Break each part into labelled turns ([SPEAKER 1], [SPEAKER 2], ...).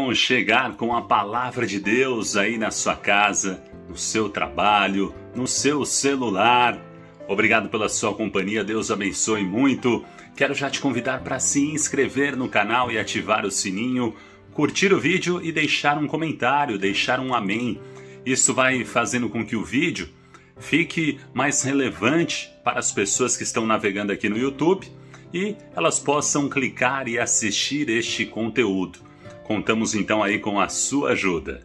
[SPEAKER 1] bom chegar com a palavra de Deus aí na sua casa, no seu trabalho, no seu celular. Obrigado pela sua companhia, Deus abençoe muito. Quero já te convidar para se inscrever no canal e ativar o sininho, curtir o vídeo e deixar um comentário, deixar um amém. Isso vai fazendo com que o vídeo fique mais relevante para as pessoas que estão navegando aqui no YouTube e elas possam clicar e assistir este conteúdo. Contamos então aí com a sua ajuda.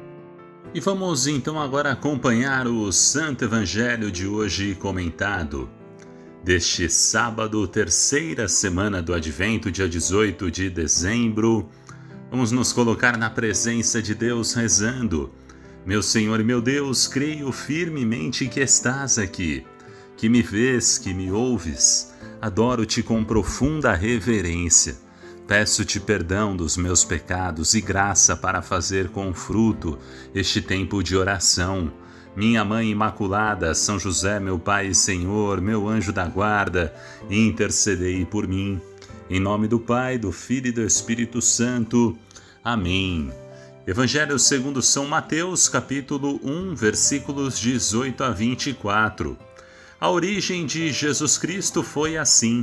[SPEAKER 1] E vamos então agora acompanhar o Santo Evangelho de hoje comentado. Deste sábado, terceira semana do Advento, dia 18 de dezembro, vamos nos colocar na presença de Deus rezando. Meu Senhor e meu Deus, creio firmemente que estás aqui, que me vês, que me ouves. Adoro-te com profunda reverência. Peço-te perdão dos meus pecados e graça para fazer com fruto este tempo de oração. Minha Mãe Imaculada, São José, meu Pai e Senhor, meu anjo da guarda, intercedei por mim. Em nome do Pai, do Filho e do Espírito Santo. Amém. Evangelho segundo São Mateus, capítulo 1, versículos 18 a 24. A origem de Jesus Cristo foi assim.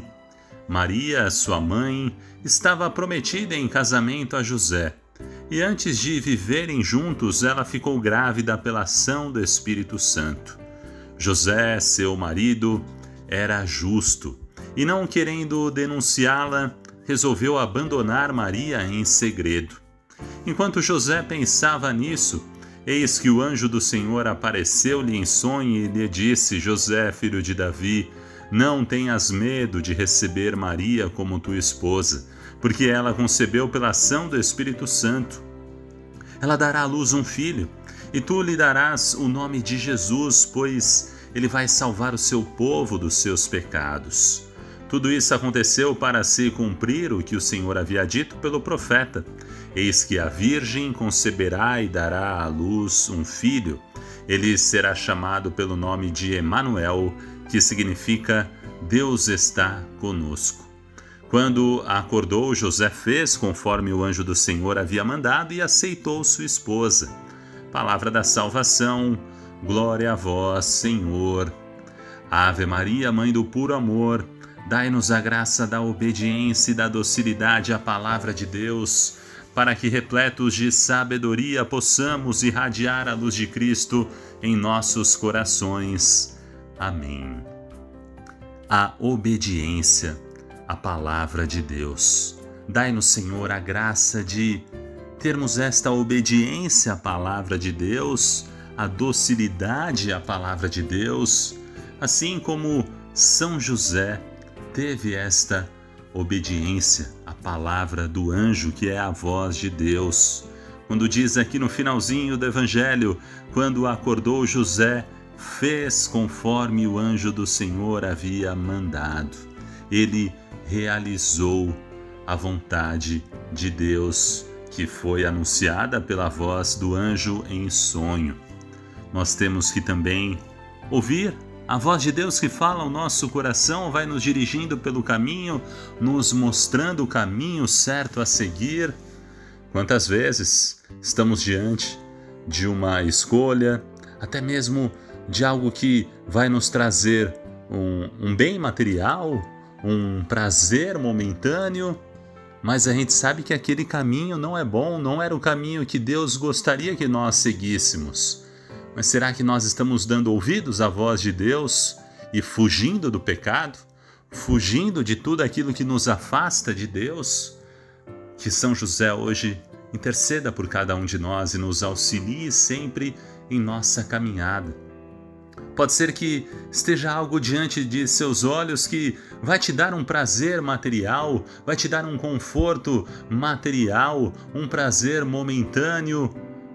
[SPEAKER 1] Maria, sua mãe, estava prometida em casamento a José, e antes de viverem juntos, ela ficou grávida pela ação do Espírito Santo. José, seu marido, era justo, e não querendo denunciá-la, resolveu abandonar Maria em segredo. Enquanto José pensava nisso, eis que o anjo do Senhor apareceu-lhe em sonho e lhe disse: José, filho de Davi, não tenhas medo de receber Maria como tua esposa, porque ela concebeu pela ação do Espírito Santo. Ela dará à luz um filho, e tu lhe darás o nome de Jesus, pois ele vai salvar o seu povo dos seus pecados. Tudo isso aconteceu para se cumprir o que o Senhor havia dito pelo profeta. Eis que a Virgem conceberá e dará à luz um filho. Ele será chamado pelo nome de Emanuel, que significa Deus está conosco. Quando acordou, José fez conforme o anjo do Senhor havia mandado e aceitou sua esposa. Palavra da salvação, glória a vós, Senhor. Ave Maria, Mãe do puro amor, dai-nos a graça da obediência e da docilidade à palavra de Deus, para que, repletos de sabedoria, possamos irradiar a luz de Cristo em nossos corações. Amém. A obediência à palavra de Deus. Dai-nos, Senhor, a graça de termos esta obediência à palavra de Deus, a docilidade à palavra de Deus, assim como São José teve esta obediência à palavra do anjo, que é a voz de Deus. Quando diz aqui no finalzinho do Evangelho, quando acordou José, fez conforme o anjo do Senhor havia mandado. Ele realizou a vontade de Deus, que foi anunciada pela voz do anjo em sonho. Nós temos que também ouvir a voz de Deus que fala ao nosso coração, vai nos dirigindo pelo caminho, nos mostrando o caminho certo a seguir. Quantas vezes estamos diante de uma escolha, até mesmo de algo que vai nos trazer um bem material, um prazer momentâneo, mas a gente sabe que aquele caminho não é bom, não era o caminho que Deus gostaria que nós seguíssemos. Mas será que nós estamos dando ouvidos à voz de Deus e fugindo do pecado? Fugindo de tudo aquilo que nos afasta de Deus? Que São José hoje interceda por cada um de nós e nos auxilie sempre em nossa caminhada. Pode ser que esteja algo diante de seus olhos que vai te dar um prazer material, vai te dar um conforto material, um prazer momentâneo,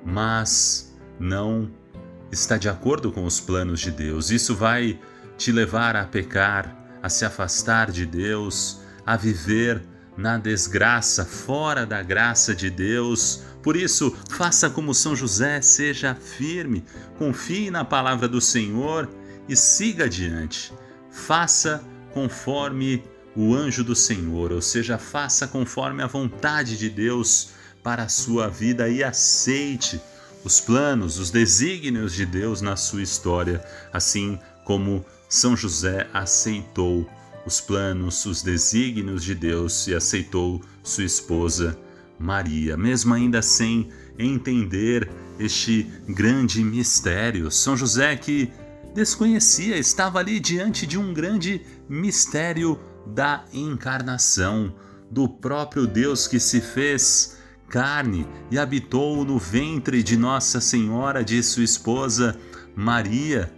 [SPEAKER 1] mas não está de acordo com os planos de Deus. Isso vai te levar a pecar, a se afastar de Deus, a viver na desgraça, fora da graça de Deus. Por isso, faça como São José, seja firme, confie na palavra do Senhor e siga adiante. Faça conforme o anjo do Senhor, ou seja, faça conforme a vontade de Deus, para a sua vida e aceite os planos, os desígnios de Deus na sua história, assim como São José aceitou os planos, os desígnios de Deus e aceitou sua esposa Maria, mesmo ainda sem entender este grande mistério. São José, que desconhecia, estava ali diante de um grande mistério da encarnação, do próprio Deus que se fez carne e habitou no ventre de Nossa Senhora, de sua esposa Maria.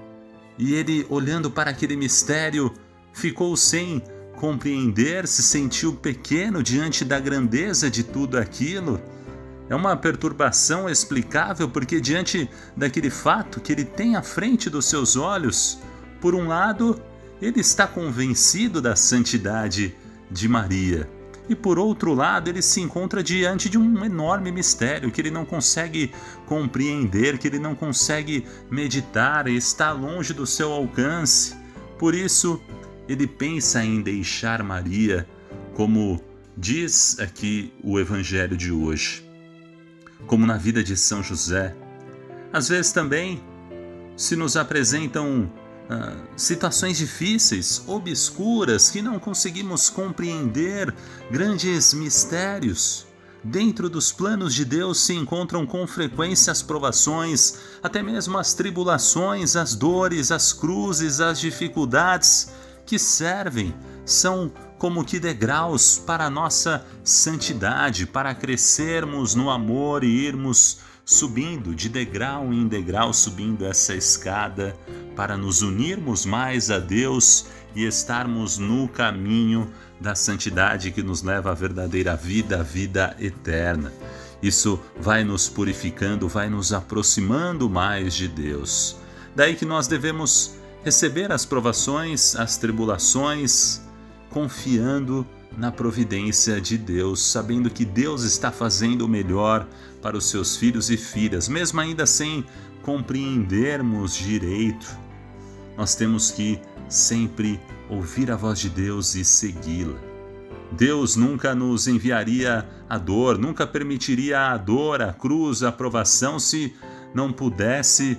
[SPEAKER 1] E ele, olhando para aquele mistério, ficou sem compreender, se sentiu pequeno diante da grandeza de tudo aquilo. É uma perturbação explicável, porque diante daquele fato que ele tem à frente dos seus olhos, por um lado, ele está convencido da santidade de Maria, e por outro lado, ele se encontra diante de um enorme mistério que ele não consegue compreender, que ele não consegue meditar, e está longe do seu alcance. Por isso, ele pensa em deixar Maria, como diz aqui o Evangelho de hoje. Como na vida de São José, às vezes também se nos apresentam situações difíceis, obscuras, que não conseguimos compreender, grandes mistérios. Dentro dos planos de Deus se encontram com frequência as provações, até mesmo as tribulações, as dores, as cruzes, as dificuldades, que servem, são como que degraus para a nossa santidade, para crescermos no amor e irmos subindo de degrau em degrau, subindo essa escada, para nos unirmos mais a Deus e estarmos no caminho da santidade que nos leva à verdadeira vida, a vida eterna. Isso vai nos purificando, vai nos aproximando mais de Deus. Daí que nós devemos receber as provações, as tribulações, confiando na providência de Deus, sabendo que Deus está fazendo o melhor para os seus filhos e filhas, mesmo ainda sem compreendermos direito. Nós temos que sempre ouvir a voz de Deus e segui-la. Deus nunca nos enviaria a dor, nunca permitiria a dor, a cruz, a provação, se não pudesse,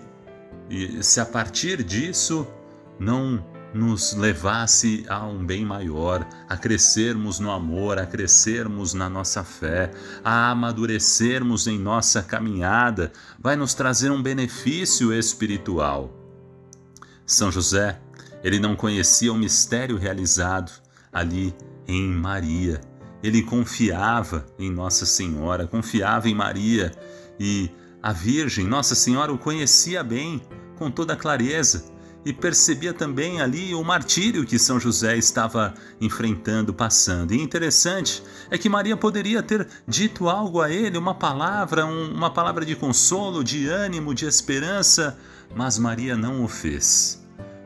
[SPEAKER 1] e se a partir disso não nos levasse a um bem maior, a crescermos no amor, a crescermos na nossa fé, a amadurecermos em nossa caminhada, vai nos trazer um benefício espiritual. São José, ele não conhecia o mistério realizado ali em Maria. Ele confiava em Nossa Senhora, confiava em Maria, e a Virgem, Nossa Senhora, o conhecia bem, com toda clareza, e percebia também ali o martírio que São José estava enfrentando, passando. E interessante é que Maria poderia ter dito algo a ele, uma palavra de consolo, de ânimo, de esperança, mas Maria não o fez.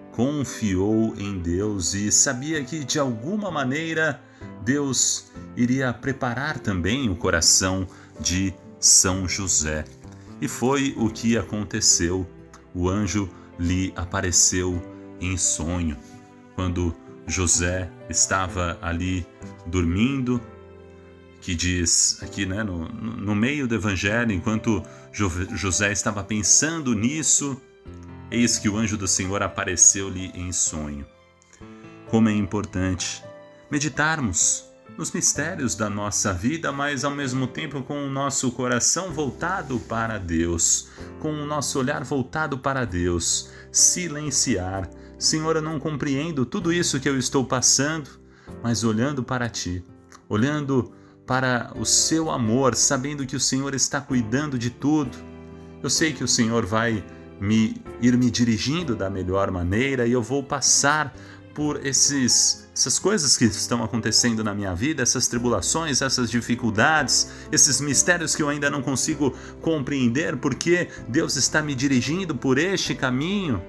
[SPEAKER 1] Confiou em Deus e sabia que de alguma maneira Deus iria preparar também o coração de São José. E foi o que aconteceu. O anjo lhe apareceu em sonho, quando José estava ali dormindo, que diz aqui, né, no meio do Evangelho, enquanto José estava pensando nisso, eis que o anjo do Senhor apareceu-lhe em sonho. Como é importante meditarmos nos mistérios da nossa vida, mas ao mesmo tempo com o nosso coração voltado para Deus, com o nosso olhar voltado para Deus, silenciar. Senhor, eu não compreendo tudo isso que eu estou passando, mas olhando para Ti, olhando para o Seu amor, sabendo que o Senhor está cuidando de tudo. Eu sei que o Senhor vai ir me dirigindo da melhor maneira e eu vou passar por essas coisas que estão acontecendo na minha vida, essas tribulações, essas dificuldades, esses mistérios que eu ainda não consigo compreender, porque Deus está me dirigindo por este caminho.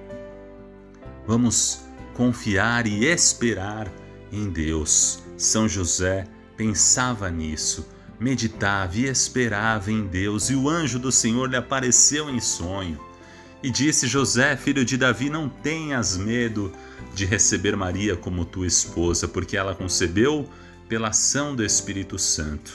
[SPEAKER 1] Vamos confiar e esperar em Deus. São José pensava nisso, meditava e esperava em Deus, e o anjo do Senhor lhe apareceu em sonho. E disse: José, filho de Davi, não tenhas medo de receber Maria como tua esposa, porque ela concebeu pela ação do Espírito Santo.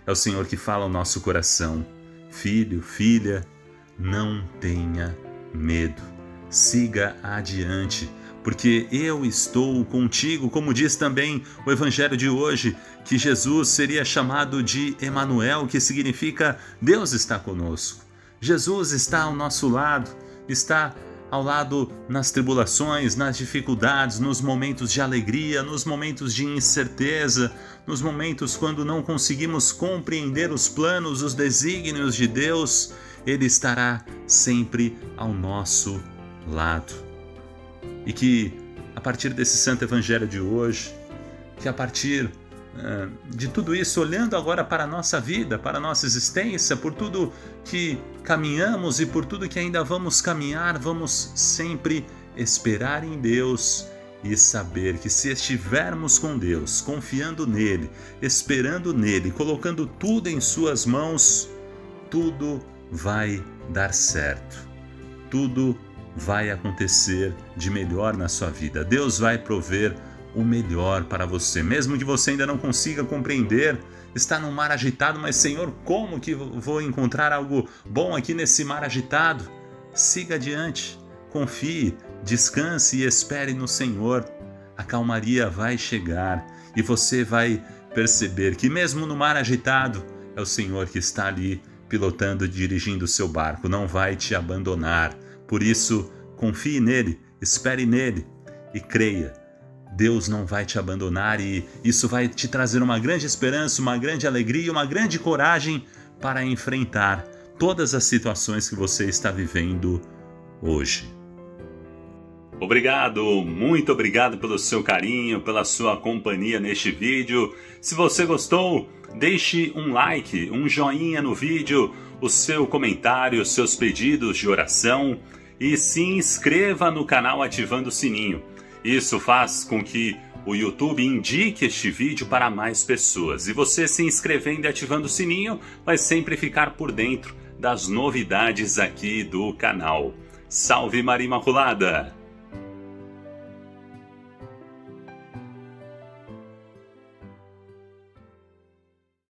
[SPEAKER 1] É o Senhor que fala ao nosso coração: filho, filha, não tenha medo. Siga adiante, porque eu estou contigo, como diz também o Evangelho de hoje, que Jesus seria chamado de Emanuel, que significa Deus está conosco. Jesus está ao nosso lado, está ao lado nas tribulações, nas dificuldades, nos momentos de alegria, nos momentos de incerteza, nos momentos quando não conseguimos compreender os planos, os desígnios de Deus. Ele estará sempre ao nosso lado. E que a partir desse Santo Evangelho de hoje, que a partir de tudo isso, olhando agora para a nossa vida, para a nossa existência, por tudo que caminhamos e por tudo que ainda vamos caminhar, vamos sempre esperar em Deus e saber que se estivermos com Deus, confiando nele, esperando nele, colocando tudo em suas mãos, tudo vai dar certo. Tudo vai acontecer de melhor na sua vida. Deus vai prover o melhor para você, mesmo que você ainda não consiga compreender, está num mar agitado, mas Senhor, como que vou encontrar algo bom aqui nesse mar agitado? Siga adiante, confie, descanse e espere no Senhor. A calmaria vai chegar e você vai perceber que mesmo no mar agitado, é o Senhor que está ali pilotando e dirigindo o seu barco, não vai te abandonar. Por isso, confie nele, espere nele e creia. Deus não vai te abandonar e isso vai te trazer uma grande esperança, uma grande alegria, uma grande coragem para enfrentar todas as situações que você está vivendo hoje. Obrigado, muito obrigado pelo seu carinho, pela sua companhia neste vídeo. Se você gostou, deixe um like, um joinha no vídeo, o seu comentário, seus pedidos de oração e se inscreva no canal ativando o sininho. Isso faz com que o YouTube indique este vídeo para mais pessoas. E você se inscrevendo e ativando o sininho vai sempre ficar por dentro das novidades aqui do canal. Salve Maria Imaculada!